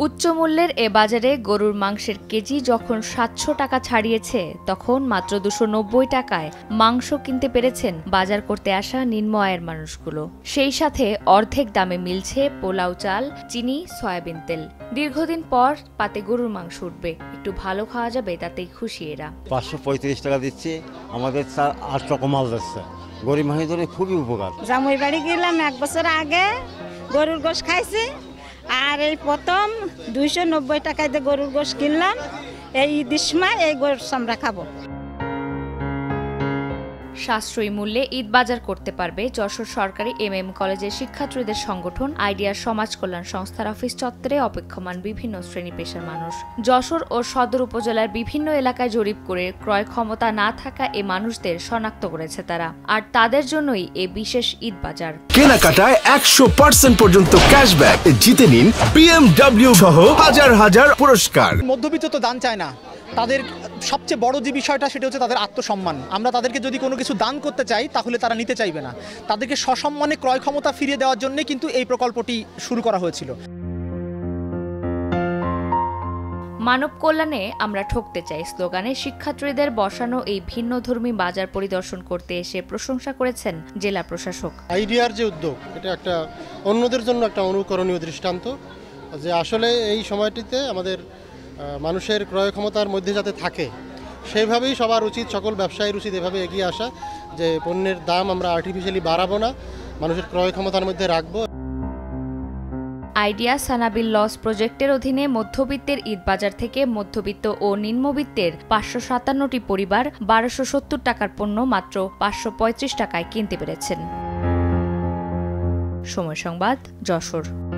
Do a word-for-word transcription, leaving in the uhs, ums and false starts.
উচ্চ মূল্যের এ বাজারে গরুর মাংসের কেজি যখন সাতশো টাকা ছাড়িয়েছে তখন মাত্র দুশো নব্বই টাকায় মাংস কিনতে পেরেছেন বাজার করতে আসা নিম্ন আয়ের মানুষগুলো। সেই সাথে অর্ধেক দামে মিলছে পোলাও চাল, চিনি, সয়াবিন তেল। দীর্ঘদিন পর পাতে গরুর মাংস উঠবে, একটু ভালো খাওয়া যাবে, তাতেই খুশি এরা। পাঁচশো পঁয়ত্রিশ টাকা দিচ্ছে, আমাদের চার আট রকম মাল যাচ্ছে। গরিব মানুষের জন্য খুবই উপকার। জামুই বাড়ি গেলাম এক বছর আগে, গরুর গোশ খাইছি, আর এই প্রথম দুইশো নব্বই টাকায় দিয়ে গরুর গোশ কিনলাম। এই ঈদের সময় এই গোশ আমরা খাবো। সাশ্রয়ী মূল্যে ঈদ বাজার করতে পারবে যশোর সরকারি এম এম কলেজের শিক্ষার্থীদের সংগঠন আইডিয়া সমাজ কল্যাণ সংস্থার অফিস চত্বরে অপেক্ষমান বিভিন্ন শ্রেণী পেশার মানুষ। যশোর ও সদর উপজেলার বিভিন্ন এলাকায় জরিপ করে ক্রয় ক্ষমতা না থাকা এ মানুষদের শনাক্ত করেছে তারা, আর তাদের জন্যই এ বিশেষ ঈদ বাজার। কেনাকাটায় একশো পার্সেন্ট পর্যন্ত ক্যাশব্যাক, জিতে নিন বিএমডব্লিউ সহ হাজার হাজার পুরস্কার। মধ্যবিত্ত তো দান চায় না, তাদের সবচেয়ে বড় যে বিষয়টা সেটা হচ্ছে তাদের আত্মসম্মান। আমরা তাদেরকে যদি কোনো কিছু দান করতে চাই তাহলে তারা নিতে চাইবে না। তাদেরকে সসম্মানে ক্রয় ক্ষমতা ফিরিয়ে দেওয়ার জন্য কিন্তু এই প্রকল্পটি শুরু করা হয়েছিল। মানব কল্যাণে আমরা ঠকতে চাই স্লোগানে শিক্ষার্থীদের বসানো এই ভিন্নধর্মী বাজার পরিদর্শন করতে এসে প্রশংসা করেছেন জেলা প্রশাসক। আইডিয়ার যে উদ্যোগ, এটা একটা অন্যদের জন্য একটা অনুকরণীয় দৃষ্টান্ত, যে আসলে এই সময়টিতে আমাদের মানুষের ক্রয় ক্ষমতার মধ্যে যাতে থাকে সেইভাবেই সবার উচিত, সকল ব্যবসায়ীর উচিত এভাবে এগিয়ে আসা, যে পণ্যের দাম আমরা আর্টিফিশিয়ালি বাড়াবো না, মানুষের ক্রয় ক্ষমতার মধ্যে রাখবো। আইডিয়া সানাবিল লস প্রজেক্টের অধীনে মধ্যবিত্তের ঈদ বাজার থেকে মধ্যবিত্ত ও নিম্নবিত্তের পাঁচশো সাতান্নটি পরিবার বারোশো সত্তর টাকার পণ্য মাত্র পাঁচশো পঁয়ত্রিশ টাকায় কিনতে পেরেছেন। সময় সংবাদ, যশোর।